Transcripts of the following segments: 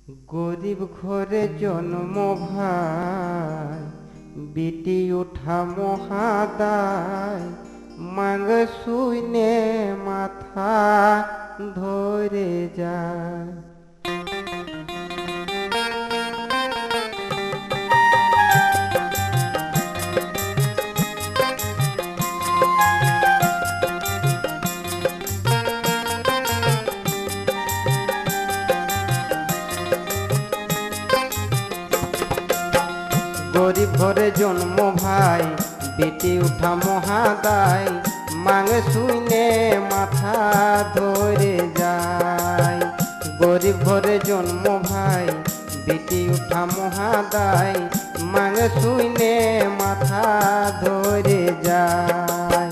গরিব ঘরে জন্ম ভাই, বিটি উঠা মহাদায়, মাগ শুইনে মাথা ধরে যায়। গরিব ঘরে জন্ম ভাই, বেটি উঠা মহাদায়, মাং শুইনে মাথা ধরে যায়। গরিব ঘরে জন্ম ভাই, বেটি উঠা মহাদায়, মাং শুইনে মাথা ধরে যায়।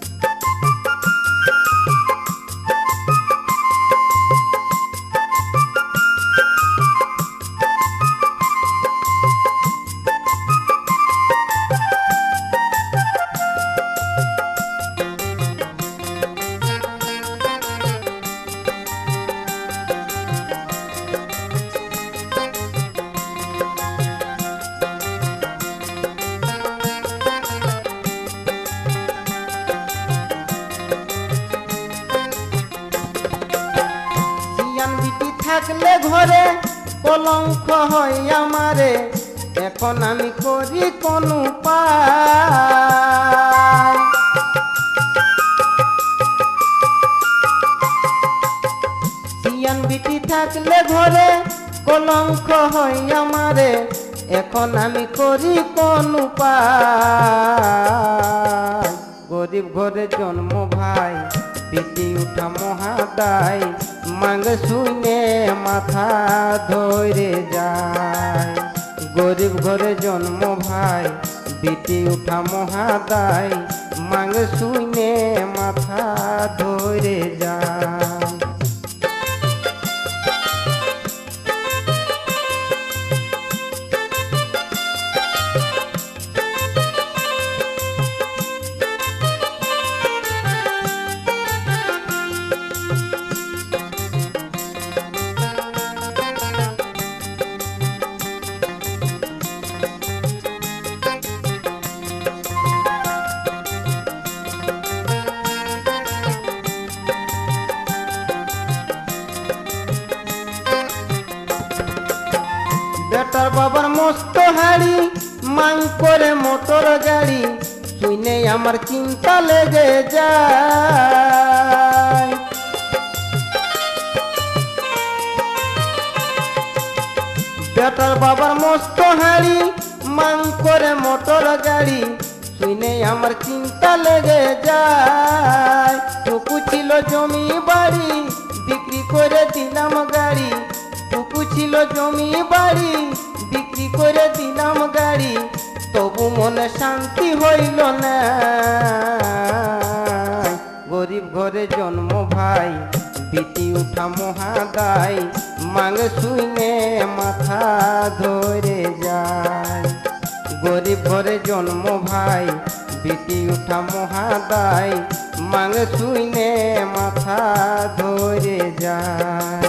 থাকলে ঘরে কলঙ্ক হয় আমারে, এখন আমি করি কোন উপায়। সিয়ান বিটি থাকলে ঘরে কলঙ্ক হয় আমারে, এখন আমি করি কোন উপায়। গরিব ঘরে জন্ম ভাই, বেটি উঠা মহাদায়, মাং শুইনে মাথা ধরে যায়। গরিব ঘরে জন্ম ভাই, বেটি উঠা মহাদায়, মাং শুইনে মাথা ধরে যায়। বেটার বাবার মস্ত হাড়ি, মাং করে মোটর গাড়ি, শুনে আমার চিন্তা লেগে যায়। বেটার বাবার মস্ত হাড়ি, মাং করে মোটর গাড়ি, শুনে আমার চিন্তা লেগে যায়। টুকু ছিল জমি বাড়ি, বিক্রি করে দিলাম গাড়ি। টুকু ছিল জমি বাড়ি, বিক্রি করে দিলাম গাড়ি, তবু মনে শান্তি হইল না। গরিব ঘরে জন্ম ভাই, বেটি উঠা মহাদায়, মাং শুইনে মাথা ধরে যায়। গরিব ঘরে জন্ম ভাই, বেটি উঠা মহাদায়, মাং শুইনে মাথা ধরে যায়।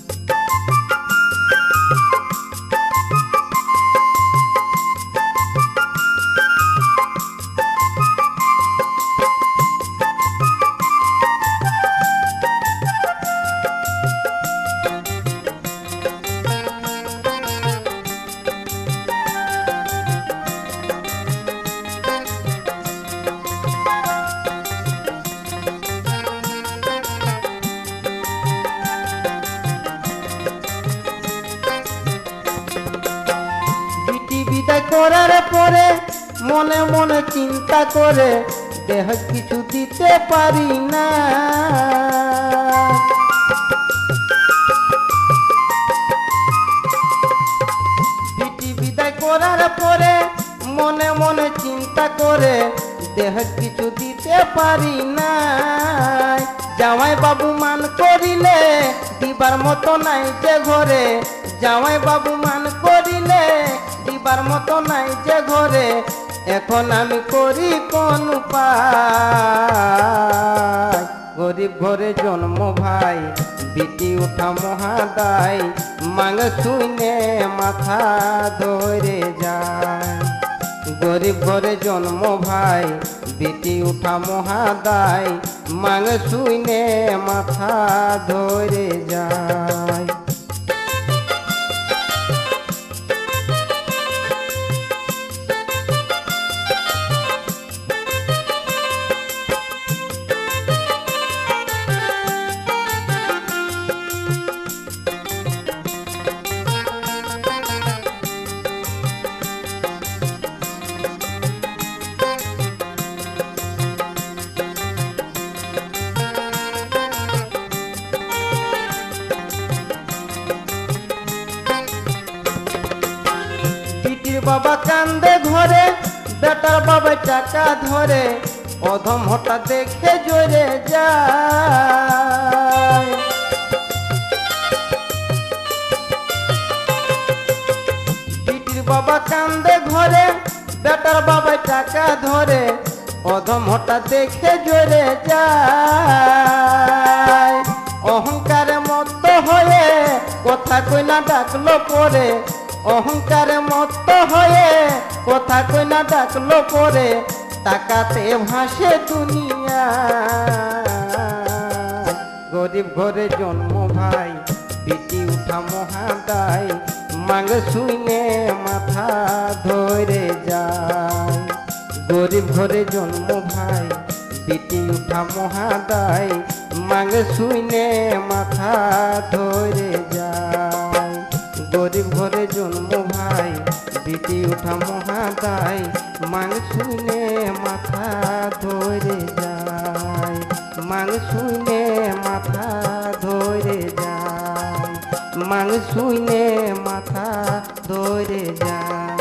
বিদায় করার পরে মনে মনে চিন্তা করে, দেহ কিছু দিতে পারি না। বিটি বিদায় করার পরে মনে মনে চিন্তা করে, দেহ কিছু দিতে পারি না। জামাই বাবু মান করিলে দিবার মতো নাই যে ঘরে, জামাই বাবু মান করিলে দিবার মতো নাই যে ঘরে, এখন আমি করি কোন উপায়। গরিব ঘরে জন্ম ভাই বিটি উঠা মহাদায় মাং শুনে মাথা ধরে যায় গরিব ঘরে জন্ম ভাই বিটি উঠা মহাদায় মাং শুনে মাথা ধরে যায় বাবা কান্দে ঘরে বেটার বাবা টাকা ধরে অধম হঠাৎ দেখে জোরে যায় বিটির বাবা কান্দে ঘরে বেটার বাবা টাকা ধরে অধম হঠাৎ দেখে জোরে যায় অহংকারে মত্ত হয়ে কথা কইনা ডাকলো পরে অহংকারে মত্ত হয়ে কথা কইনা ডাকলো পরে টাকাতে ভাসে দুনিয়া গরিব ঘরে জন্ম ভাই বিটি উঠা মহাদায় মাং শুনে মাথা ধরে যায় গরিব ঘরে জন্ম ভাই বিটি উঠা মহাদায় মাং শুনে মাথা ধরে যায় গরিব ঘরে জন্ম ভাই বিটি উঠা মহাদায় মাং শুনে মাথা ধরে যায় মাং শুনে মাথা ধরে যায় মাং শুনে মাথা ধরে যায়।